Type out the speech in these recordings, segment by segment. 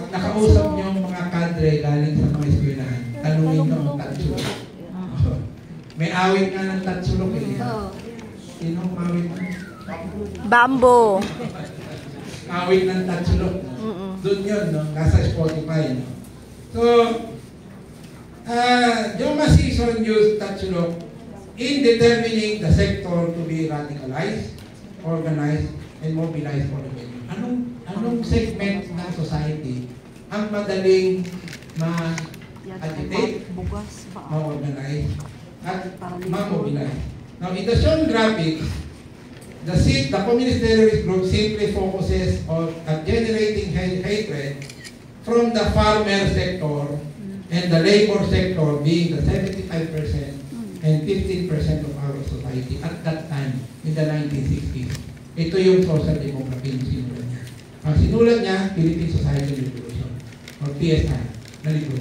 Pag nakausap niyo ang mga kadre galing sa mga eskwelahan, tanungin niyo ang tatsulok. May awit nga ng tatsulok eh. Sino ang awit? Bamboo. Awit ng tatsulok. Doon yun, no? Nasa Spotify. No? So, Joma Sison used tatsulok in determining the sector to be radicalized, organized, and mobilized for the value. Anong segment ng society ang madaling ma-agitate, ma-organize, at ma-mobilize? Now, in the shown graphic, the communist terrorist group simply focuses on generating hatred from the farmer sector and the labor sector being the 75% and 15% of our society at that time in the 1960s. Ito yung social demography ng sinulat niya. Ang sinulat niya, Philippine Society Revolution or PSI na libro.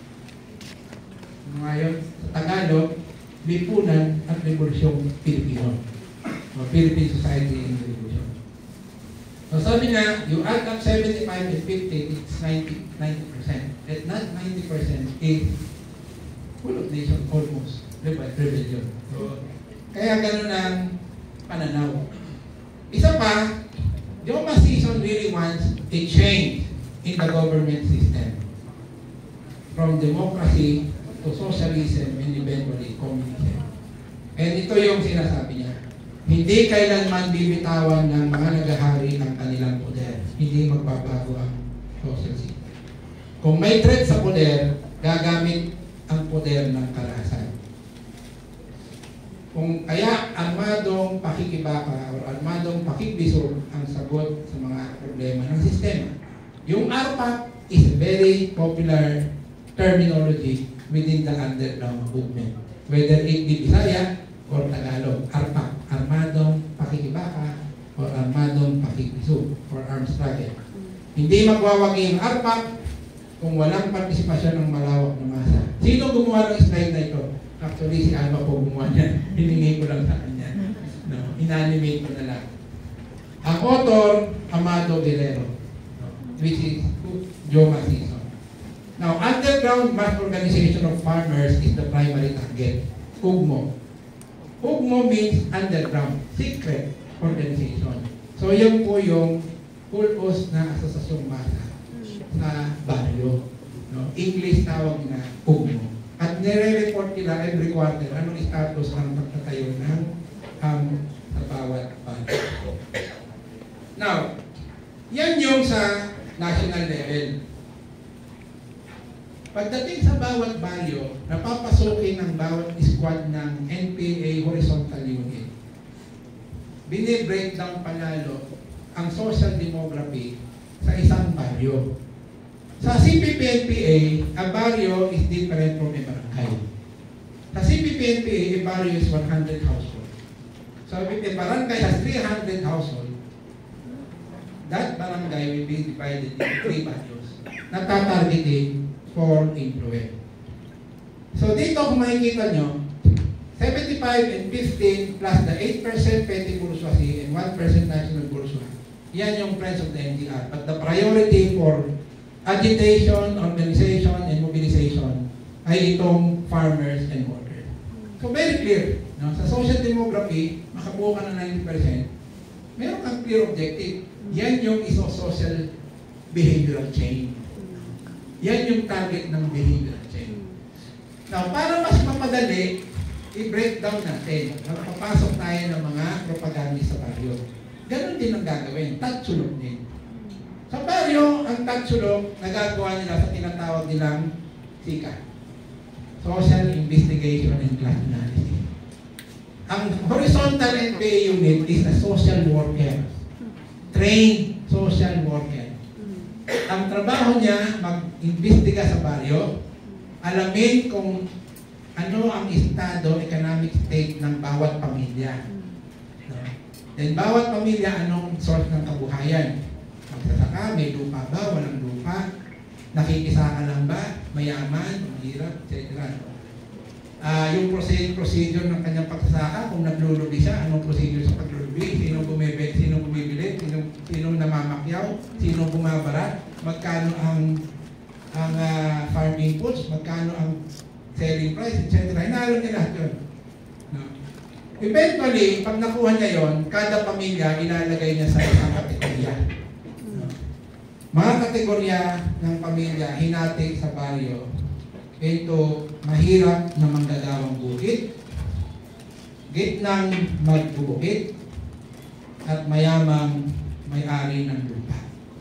Ngayon, sa Tagalog, Lipunan at Revolusyong Pilipino or Philippine Society Revolution. So sabi nga, you add up 75 and 50, it's 90%. At not 90% is full of nation almost. Rebellion. So, kaya ganun ang pananaw. Isa pa, Joma Sison really wants a change in the government system from democracy to socialism and eventually communism. And ito yung sinasabi niya. Hindi kailanman bibitawan ng mga naghahari ang kanilang poder. Hindi magbabago ang social system. Kung may threat sa poder, gagamit ang poder ng karahasan. Kung kaya armadong pakikibaka o armadong pakikbisog ang sagot sa mga problema ng sistema. Yung ARPAC is a very popular terminology within the underground movement. Whether it be Bisaya or Tagalog, ARPAC, armadong pakikibaka or armadong pakikbisog or armed struggle. Hindi magwawagi ang ARPAC kung walang partisipasyon ng malawak na masa. Sino gumawa ng slide na ito? Actually, si Alma po gumawa niya. Hiningi ko lang sa kanya. No, inanimate ko na lang. Ang author, Amado Guerrero, which is Joma Sison. Now, underground mass organization of farmers is the primary target. UGMO. UGMO means underground, secret organization. So, yun po yung pulpos na asosasyong masa sa baryo. No? English tawag na UGMO. At nire-report nila every quarter anong status ang pagtatayo ng sa bawat baryo. Now, yan yung sa national level. Pagdating sa bawat baryo, napapasukin ng bawat squad ng NPA Horizontal Unit. Bini-breakdown panalo ang social demography sa isang baryo. Sa CPP-NPA, a barrio is different from a barangay. Sa CPP-NPA, a barrio is 100 households. So if a barangay has 300 households, that barangay will be divided into 3 barrios na tatargeting for influence. So dito kung makikita nyo, 75 and 15 plus the 8% petty bourgeoisie and 1% national bourgeoisie. Yan yung friends of the NDR. But the priority for agitation, organization, and mobilization ay itong farmers and workers. So very clear. No? Sa social demography, makabuo ka ng 90%, meron kang clear objective. Yan yung iso-social behavioral change. Yan yung target ng behavioral change. Now, para mas mapadali, i-breakdown natin. Magpapasok tayo ng mga propagandist sa baryo. Ganon din ang gagawin. Tatsulok din. Sa baryo, ang tatsulok, nagagawa nila sa tinatawag nilang SICA. Social Investigation and Class Analysis. Ang horizontal NPA unit is a social worker. Trained social worker. Ang trabaho niya, mag-imbestiga sa baryo, alamin kung ano ang estado, economic state ng bawat pamilya. Then bawat pamilya, anong source ng kabuhayan? Magsasaka, may lupa ba, walang lupa? Nakikisaka lang ba? Mayaman, mahirap, etc. Yung procedure ng kanyang pagsasaka, kung naglulubi siya, anong procedure sa paglulubi? bumibili, sino bumibili, sino namamakyaw, sino bumabarat, magkano ang farm inputs, magkano ang selling price, etc. Inaalam niya lahat yun. No? Eventually, pag nakuha niya yun, kada pamilya ilalagay niya sa isang kategorya. No? Mga kategorya ng pamilya hinati sa baryo, ito mahirap na manggagawang bukid, gitnang magbubukid, at mayamang may-ari ng lupa.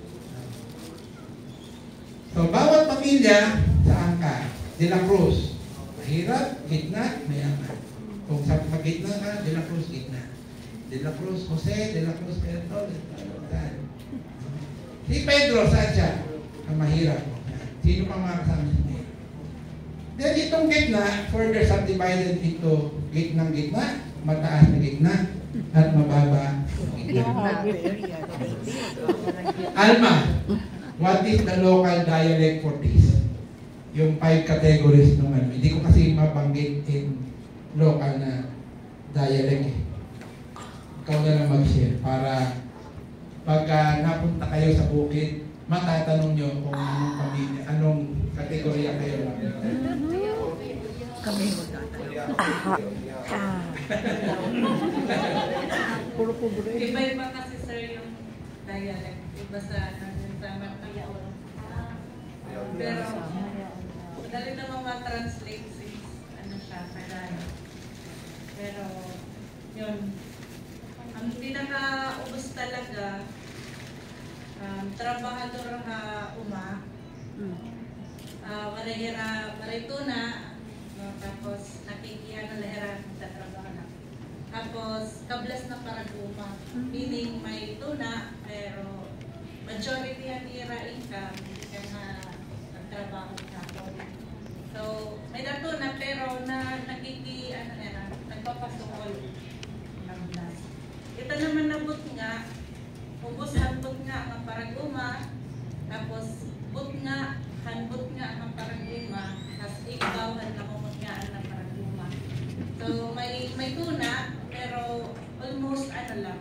So, bawat pamilya sa angka, De La Cruz, mahirap, gitna, mayaman. Kung sa gitna ka, De La Cruz, gitna. De La Cruz, Jose, De La Cruz, Pedro, si Pedro, saan siya? Ang mahirap. Sino pa mga kasama sa mahirap? Then itong gitna, further subdivided into gitnang gitna, mataas na gitna, at mababa na gitna. Alma, what is the local dialect for this? Yung 5 categories nung ano. Hindi ko kasi mabanggit in local na dialect eh. Ikaw na lang mag-share para pagka napunta kayo sa bukid, matatanong nyo kung anong pamilya, anong kategorya kayo. Kami Puro pobre. Iba-iba kasi sir yung dialect. Iba sa pero madali namang ma-translate since ano siya, Tagalog. Pero yun, ang pinaka-ubos talaga trabahador nga maray tuna, tapos nakikihan na lahera sa trabaho na. Tapos kablas na paraguma, meaning may tuna, pero majority yan ira income, kaya nagtrabaho na ako. So, may natuna, pero nagpapasukol ng blas. Ito naman nabot nga, ubos hanbot nga ang paraguma, tapos but nga, hanbot nga ang paraguma, tapos ikaw hanamumot nga ang paraguma. So, may tuna, pero almost lang,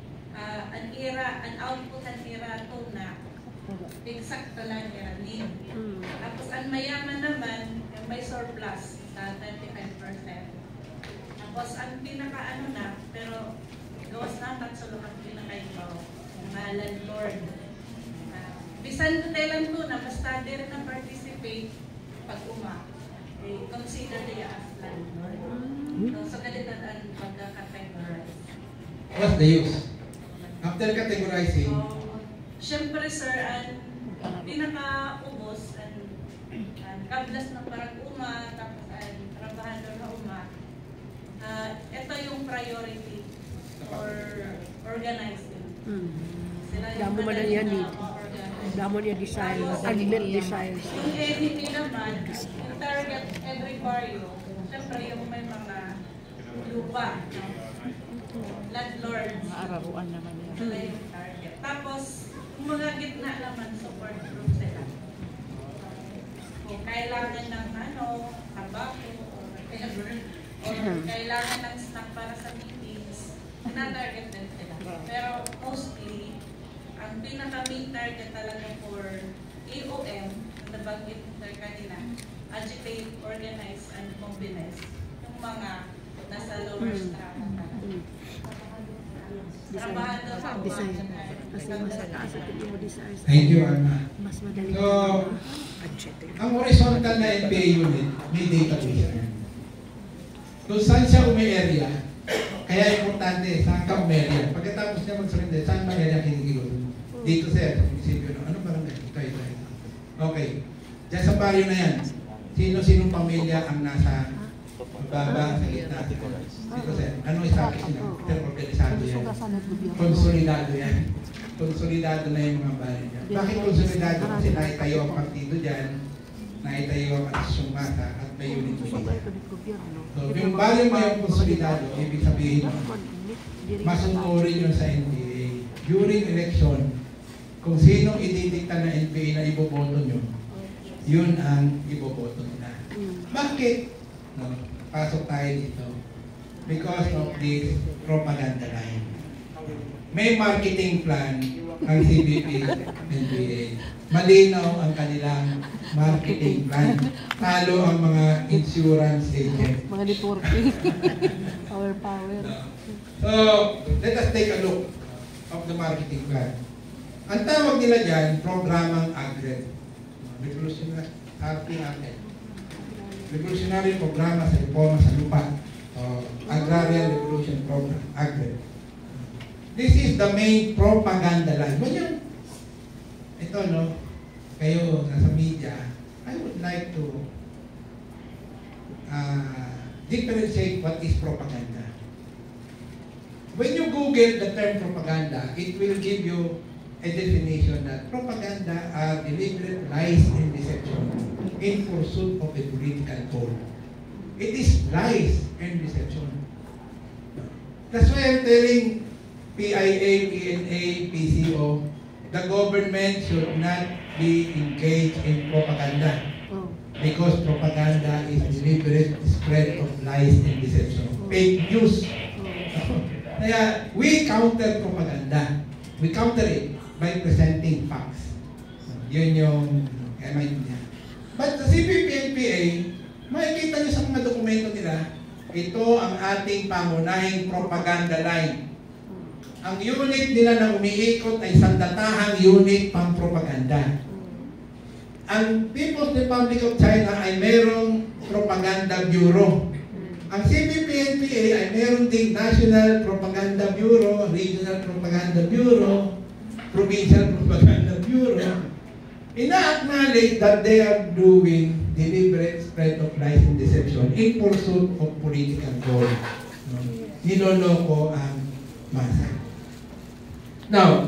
an output ang ira tuna, exact lang ira lean. Tapos ang mayaman naman, may surplus sa 25%. Tapos ang pinaka na, pero gawas na tatsulong ang pinaka-ibaw, mga landlord. Bisan kailan po na basta din na participate pag consider niya as landlord. So kalitan ang pagka-categorize. What's the use? After categorizing, syempre sir, ang pinaka-ubos ang kablas ng parang tapos ang trabahador na ito yung priority for organizing. Damo man na yan eh. Damo niya design, aglet design. Yung ADP naman, yung target every barrio, syempre yung may mga lupa, landlords. Maararuan naman yan. Sila yung target. Tapos, yung mga gitna naman, support group sila. Kung kailangan ng tabako, or kailangan ng snack para sa meetings, na-target din sila. Pero mostly, ang pinaka-main target talaga for AOM, ang nabanggit kanina, agitate, organize, and combinize, yung mga nasa lower strata. Trabahado sa Design. Kasi mas ito mo design. thank you, Alma. Mas madali. So, ang horizontal na NPA unit, may database. Kung saan siya area, kaya importante, saan ka area. Pagkatapos niya mag-surrender, saan ba area kinikilot? Dito sir, isipin nyo, ano barangay? Ito. Okay, dyan sa baryo na yan, sino-sinong pamilya ang nasa baba sa gitna? Dito sir, ano establish nila? Organisado yan. Konsolidado yan. Konsolidado na yung mga baryo dyan. Bakit konsolidado? Kasi naitayo ang partido dyan, naitayo ang asyong masa, at may unit militar. So, yung baryo mo yung konsolidado, ibig sabihin, masunurin yun sa NPA. During election, kung sinong ididikta na NPA na iboboto nyo, yun ang iboboto nila. Bakit? No, pasok tayo dito. Because of this propaganda line. May marketing plan ang CBP NPA. Malinaw ang kanilang marketing plan. Talo ang mga insurance agent. Mga networking. Power. So, let us take a look of the marketing plan. Ang tawag nila dyan, programang AGRED. Revolutionary RPRL. Revolutionary Programa sa Reforma sa Lupa. Agrarian Revolution Program, AGRED. This is the main propaganda line. Ito, no? Kayo, nasa media, I would like to differentiate what is propaganda. When you Google the term propaganda, it will give you a definition that propaganda are deliberate lies and deception in pursuit of a political goal. It is lies and deception. That's why I'm telling PIA, PNA, PCO, the government should not be engaged in propaganda because propaganda is deliberate spread of lies and deception. Fake news. Kaya we counter propaganda. We counter it by presenting facts. Yun yung mind niya. But sa CBP-NPA, makikita niyo sa mga dokumento nila, ito ang ating pangunahing propaganda line. Ang unit nila na umiikot ay sandatahang unit pang propaganda. Ang People's Republic of China ay merong propaganda bureau. Ang CBP-NPA ay meron ding National Propaganda Bureau, Regional Propaganda Bureau, Provincial Propaganda Bureau. Ina-acknowledge that they are doing deliberate spread of lies and deception in pursuit of political goal. Niloloko ang masa. Now,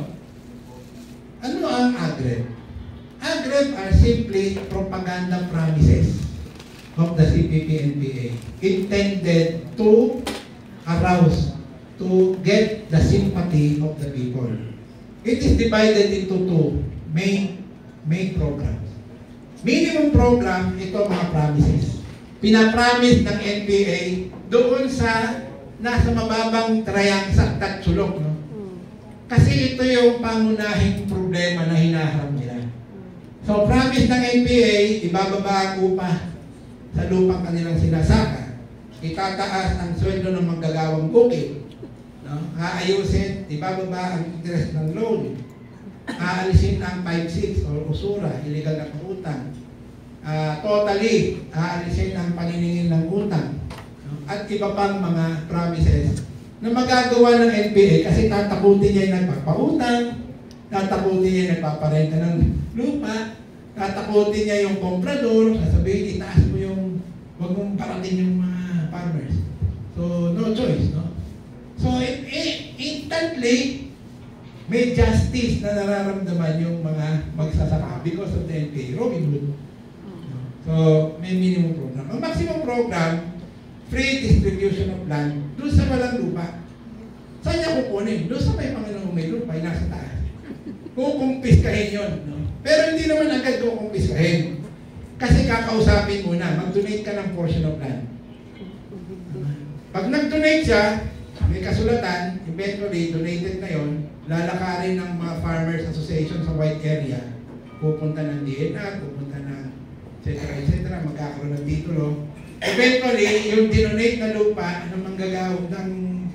ano ang AGREB? AGREB are simply propaganda promises of the CPP-NPA intended to arouse, to get the sympathy of the people. It is divided into two main programs. Minimum program, ito mga promises. Pinapromise ng NPA doon sa nasa mababang trayangsa at sulok. No? Kasi ito yung pangunahing problema na hinaharap nila. So, promise ng NPA, ibababa ang upa sa lupang kanilang sinasaka. Itataas ang sweldo ng manggagawang bukid. No? Aayusin, ibababa ang interest ng loan. Aalisin ang 5-6 o usura, illegal na utang. Totally, aalisin ang paniningil ng utang. No? At iba pang mga promises na magagawa ng NPA kasi tatakutin niya yung nagpapautang, tatakutin niya yung nagpaparenta ng lupa, tatakutin niya yung komprador, sasabihin, itaas mo yung, wag mong parating yung mga farmers. So, no choice, no? So, instantly, may justice na nararamdaman yung mga magsasaka because of the NPA. Robin Hood. So, may minimum program. Ang maximum program, free distribution of land, doon sa walang lupa. Saan niya kukunin? Doon sa may Panginoong may lupa, ay nasa taas. Kukumpiskahin yun. No? Pero hindi naman agad kukumpiskahin. Kasi kakausapin muna, mag-donate ka ng portion of land. Pag nag-donate siya, may kasulatan, eventually, donated na yon, lalakarin ng mga farmers association sa white area. Pupunta ng DNR, pupunta ng etc. Magkakaroon ng titulo. Eventually, yung dinonate na lupa ng manggagawa ng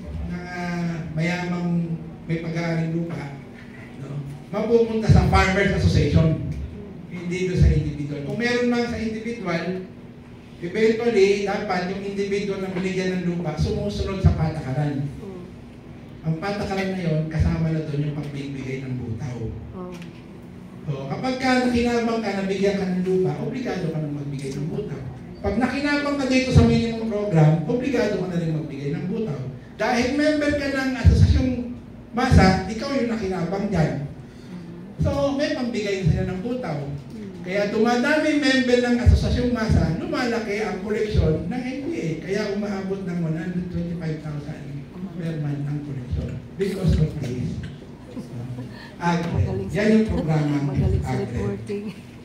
mayamang may pag-aaring lupa, no? Mapupunta sa Farmers Association, hindi doon sa individual. Kung meron man sa individual, eventually, dapat yung individual na binigyan ng lupa sumusunod sa patakaran. Ang patakaran na yon, kasama na doon yung pagbibigay ng butaw. So, kapag nakinabang ka, nabigyan ka ng lupa, obligado ka nang magbigay ng butaw. Pag nakinabang ka dito sa minimum program, obligado ka na rin magbigay ng butaw. Dahil member ka ng asosasyong masa, ikaw yung nakinabang dyan. So, may pambigay sila ng butaw. Kaya dumadami member ng asosasyong masa, lumalaki ang koleksyon ng NPA. Kaya umaabot ng 125,000 per month ang koleksyon. Because of this. Yan yung programa. Magaling sa reporting.